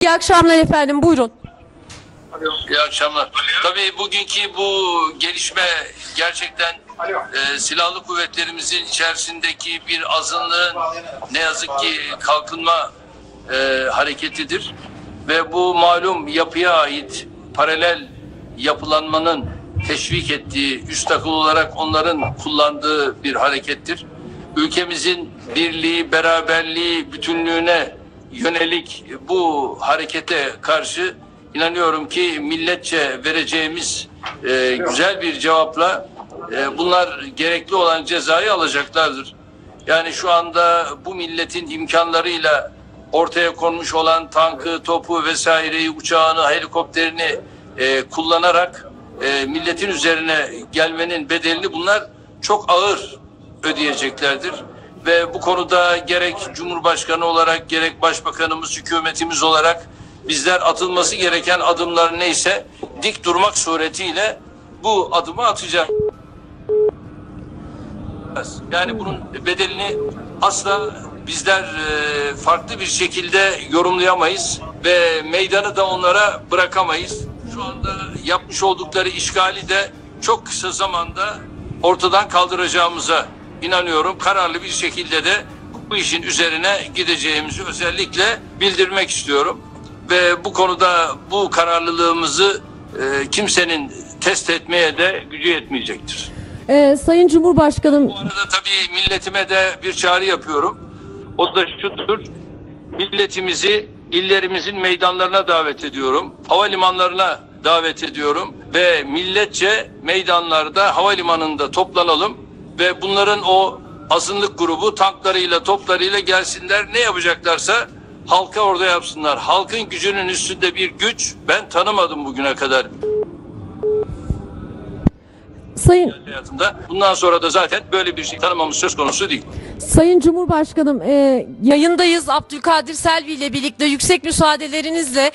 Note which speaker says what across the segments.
Speaker 1: İyi akşamlar efendim, buyurun.
Speaker 2: İyi akşamlar. Tabii bugünkü bu gelişme gerçekten silahlı kuvvetlerimizin içerisindeki bir azınlığın ne yazık ki kalkınma hareketidir. Ve bu malum yapıya ait paralel yapılanmanın teşvik ettiği, üst akıl olarak onların kullandığı bir harekettir. Ülkemizin birliği, beraberliği, bütünlüğüne yönelik bu harekete karşı inanıyorum ki milletçe vereceğimiz güzel bir cevapla bunlar gerekli olan cezayı alacaklardır. Yani şu anda bu milletin imkanlarıyla ortaya konmuş olan tankı, topu vesaireyi, uçağını, helikopterini kullanarak milletin üzerine gelmenin bedelini bunlar çok ağır ödeyeceklerdir. Ve bu konuda gerek Cumhurbaşkanı olarak gerek Başbakanımız, hükümetimiz olarak bizler atılması gereken adımlar neyse dik durmak suretiyle bu adımı atacağız. Yani bunun bedelini asla bizler farklı bir şekilde yorumlayamayız ve meydanı da onlara bırakamayız. Şu anda yapmış oldukları işgali de çok kısa zamanda ortadan kaldıracağımıza inanıyorum. Kararlı bir şekilde de bu işin üzerine gideceğimizi özellikle bildirmek istiyorum. Ve bu konuda bu kararlılığımızı kimsenin test etmeye de gücü yetmeyecektir.
Speaker 1: Sayın Cumhurbaşkanım.
Speaker 2: Bu arada tabii milletime de bir çağrı yapıyorum. O da şudur. Milletimizi illerimizin meydanlarına davet ediyorum. Havalimanlarına davet ediyorum. Ve milletçe meydanlarda, havalimanında toplanalım. Ve bunların o azınlık grubu tanklarıyla, toplarıyla gelsinler. Ne yapacaklarsa halka orada yapsınlar. Halkın gücünün üstünde bir güç ben tanımadım bugüne kadar.
Speaker 1: Sayın
Speaker 2: Hayatımda. Bundan sonra da zaten böyle bir şey tanımamız söz konusu değil.
Speaker 1: Sayın Cumhurbaşkanım, yayındayız. Abdülkadir Selvi ile birlikte yüksek müsaadelerinizle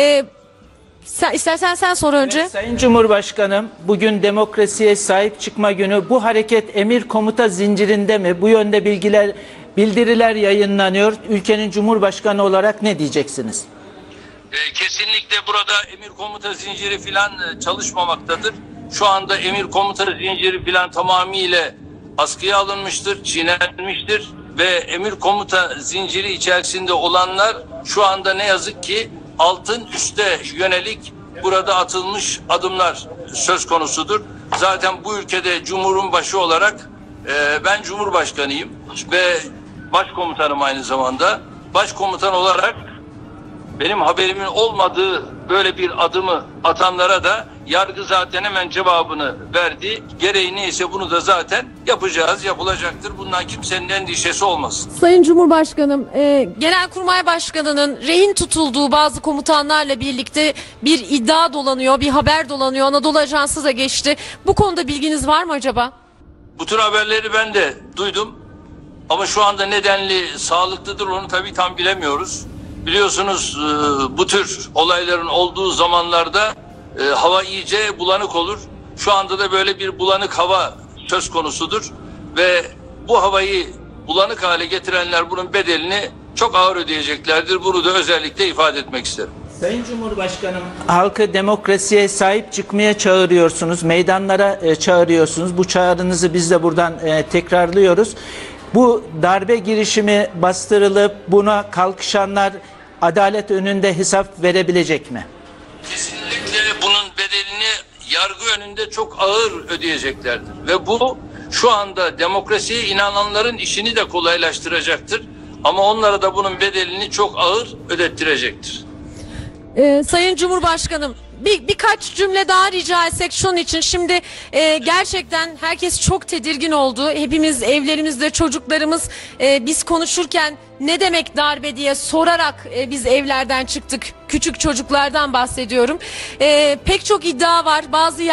Speaker 1: istersen sen sor önce.
Speaker 3: Evet, Sayın Cumhurbaşkanım, bugün demokrasiye sahip çıkma günü. Bu hareket emir komuta zincirinde mi? Bu yönde bildiriler yayınlanıyor. Ülkenin Cumhurbaşkanı olarak ne diyeceksiniz?
Speaker 2: Kesinlikle burada emir komuta zinciri filan çalışmamaktadır. Şu anda emir komuta zinciri filan tamamıyla askıya alınmıştır, çiğnenmiştir ve emir komuta zinciri içerisinde olanlar şu anda ne yazık ki altın üste yönelik burada atılmış adımlar söz konusudur. Zaten bu ülkede Cumhur'un başı olarak ben Cumhurbaşkanıyım ve başkomutanım aynı zamanda. Başkomutan olarak benim haberimin olmadığı böyle bir adımı atanlara da yargı zaten hemen cevabını verdi. Gereği neyse bunu da zaten yapacağız, yapılacaktır. Bundan kimsenin endişesi olmasın.
Speaker 1: Sayın Cumhurbaşkanım, Genelkurmay Başkanı'nın rehin tutulduğu bazı komutanlarla birlikte bir iddia dolanıyor, bir haber dolanıyor. Anadolu Ajansı da geçti. Bu konuda bilginiz var mı acaba?
Speaker 2: Bu tür haberleri ben de duydum. Ama şu anda nedenli sağlıklıdır onu tabii tam bilemiyoruz. Biliyorsunuz bu tür olayların olduğu zamanlarda hava iyice bulanık olur. Şu anda da böyle bir bulanık hava söz konusudur. Ve bu havayı bulanık hale getirenler bunun bedelini çok ağır ödeyeceklerdir. Bunu da özellikle ifade etmek isterim.
Speaker 3: Sayın Cumhurbaşkanım, halkı demokrasiye sahip çıkmaya çağırıyorsunuz, meydanlara çağırıyorsunuz. Bu çağrınızı biz de buradan tekrarlıyoruz. Bu darbe girişimi bastırılıp buna kalkışanlar adalet önünde hesap verebilecek mi?
Speaker 2: Kesinlikle bunun bedelini yargı önünde çok ağır ödeyeceklerdir. Ve bu şu anda demokrasiye inananların işini de kolaylaştıracaktır. Ama onlara da bunun bedelini çok ağır ödettirecektir.
Speaker 1: Sayın Cumhurbaşkanım, birkaç cümle daha rica etsek şunun için. Şimdi gerçekten herkes çok tedirgin oldu. Hepimiz evlerimizde çocuklarımız biz konuşurken ne demek darbe diye sorarak biz evlerden çıktık. Küçük çocuklardan bahsediyorum. Pek çok iddia var. Bazı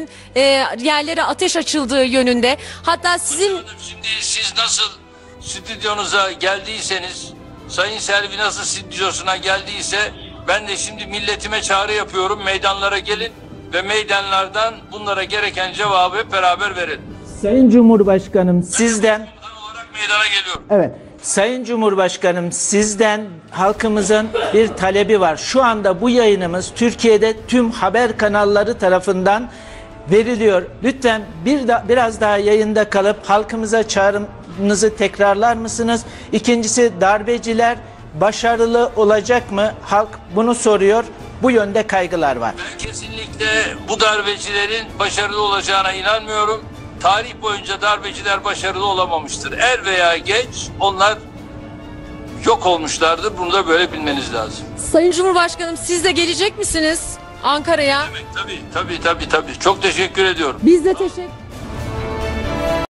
Speaker 1: yerlere ateş açıldığı yönünde. Hatta sizin...
Speaker 2: Şimdi siz nasıl stüdyonuza geldiyseniz, Sayın Selvi nasıl stüdyosuna geldiyse ben de şimdi milletime çağrı yapıyorum. Meydanlara gelin ve meydanlardan bunlara gereken cevabı hep beraber verin.
Speaker 3: Sayın Cumhurbaşkanım, sizden
Speaker 2: olarak meydana geliyorum.
Speaker 3: evet, Sayın Cumhurbaşkanım, sizden halkımızın bir talebi var. Şu anda bu yayınımız Türkiye'de tüm haber kanalları tarafından veriliyor. Lütfen biraz daha yayında kalıp halkımıza çağrınızı tekrarlar mısınız? İkincisi, darbeciler başarılı olacak mı? Halk bunu soruyor. Bu yönde kaygılar var.
Speaker 2: Ben kesinlikle bu darbecilerin başarılı olacağına inanmıyorum. Tarih boyunca darbeciler başarılı olamamıştır. Er veya geç onlar yok olmuşlardır. Bunu da böyle bilmeniz lazım.
Speaker 1: Sayın Cumhurbaşkanım, siz de gelecek misiniz Ankara'ya?
Speaker 2: Tabii. Çok teşekkür ediyorum.
Speaker 1: Biz de teşekkür